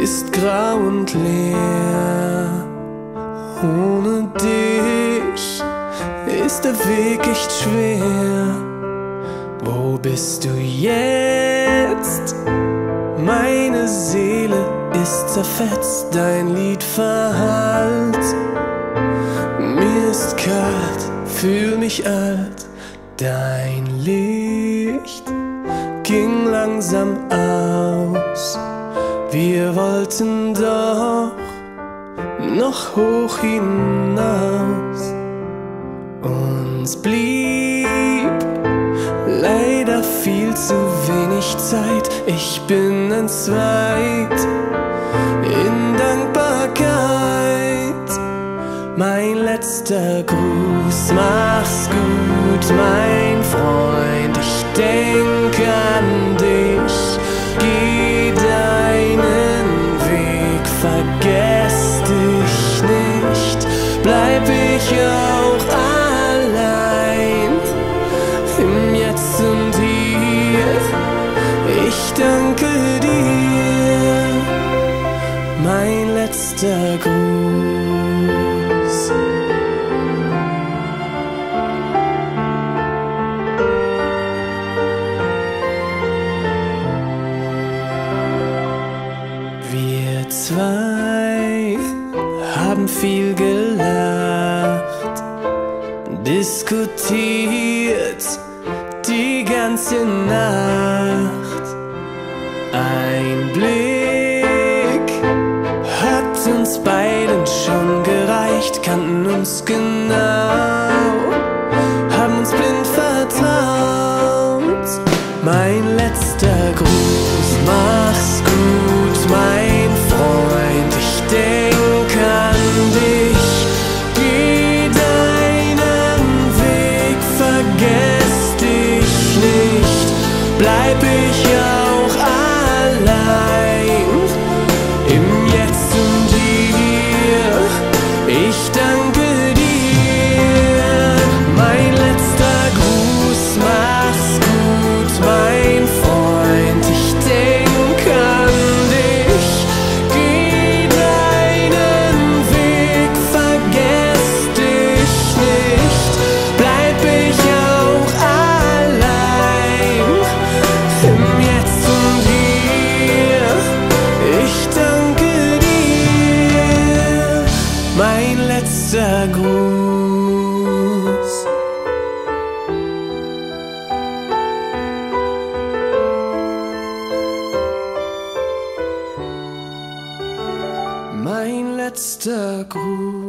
ist grau und leer. Ohne dich ist der Weg echt schwer. Wo bist du jetzt? Meine Seele ist zerfetzt, dein Lied verhallt. Mir ist kalt, fühl mich alt. Dein Licht ging langsam aus. Wir wollten doch noch hoch hinaus. Uns blieb leider viel zu wenig Zeit. Ich bin entzweit in Dankbarkeit. Mein letzter Gruß, mach's gut, mein Freund. Ich denk an dich, geh deinen Weg, vergess dich nicht. Bleib ich auch allein im Jetzt und Hier. Ich danke dir, mein letzter Gruß. Wir zwei haben viel gelacht, diskutiert die ganze Nacht. Ein Blick hat uns beiden schon gereicht, kannten uns genau, haben uns blind vertraut. Mein letzter Gruß, mach's gut, mein Freund. Ich denk an dich, geh deinen Weg, vergess dich nicht. Bleib ich auch allein im Jetzt und Hier. Ich danke dir, mein letzter Gruß, mach's gut, mein Freund. Ich denk an dich, geh deinen Weg, vergess dich nicht. Bleib ich auch allein im Jetzt und Hier. Ich danke dir, mein letzter Gruß. Mein letzter Gruß.